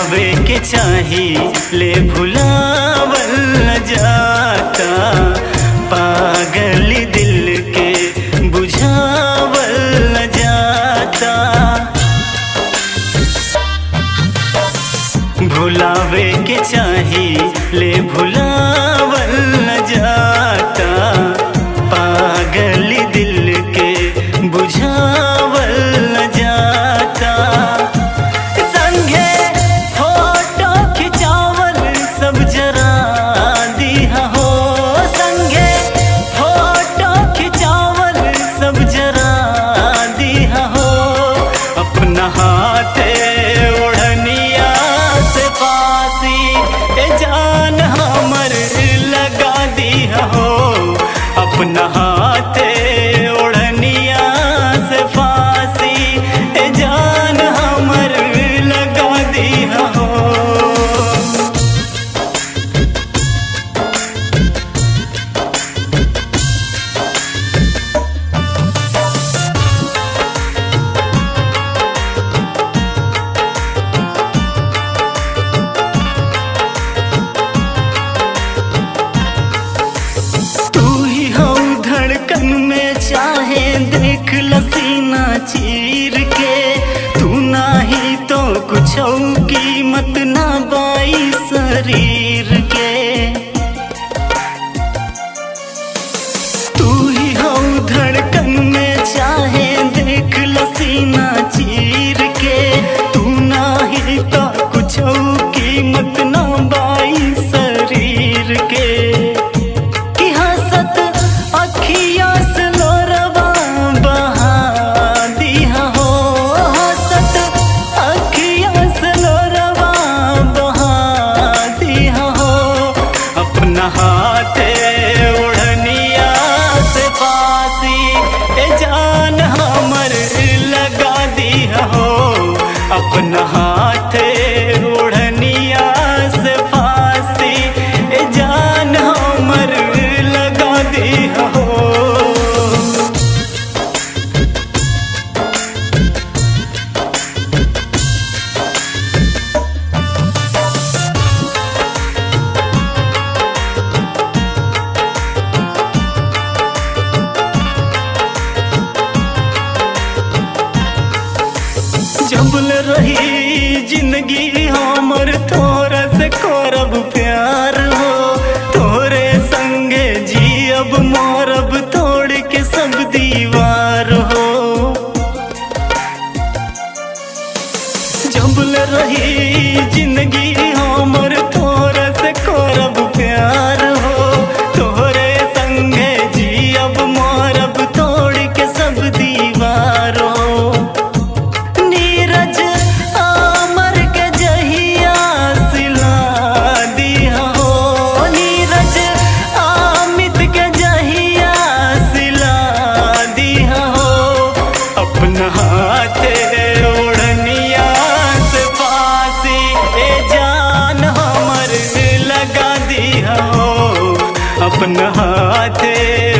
भुलावे के चाही ले भुलावल न जाता, पागल दिल के बुझावल न जाता। भुलावे के चाही ले भुलावल न जाता, पागल दिल के बुझावल न जाता। संगे फोटो खिंचावल सब जरा दिया हो, संगे फोटो खिंचावल सब जरा दिया हो। अपना हाथे ओढ़निया से फांसी ए जान हमर लगा दिया हो। अपना हाथे ओढ़निया से फांसी ए जान हमर लगा दिया हो। धड़कन में चाहे देख लसीना चीर के, तू नाही तो कुछ कीमत ना बाई शरीर के। तू ही हो धड़कन में चाहे देख लसीना चीर के, तू नाही तो कुछ कीमत ना बाई शरीर के। अखिया से लोरवा बहा दिया हो, हंसत अखिया से लोरवा बहा दिया हो। अपना हाथे ओढ़निया से फांसी ए जान हमर लगा दिया हो। अपना हाथे ओढ़निया से फांसी ए जान हमर लगा दिया हो। जबल रही जिंदगी हमर तोरा से करब प्यार हो, तोरे संगे जियब मरब तोड़ के सब दीवार हो। जबल रही जिंदगी हमर तोरा से करब प्यार हो, तोरे संगे जियब मरब तोड़ के सब दीवार हो। अपना हाथे ओढ़निया से फांसी ए जान हमर लगा दिया हो। अपना हाथे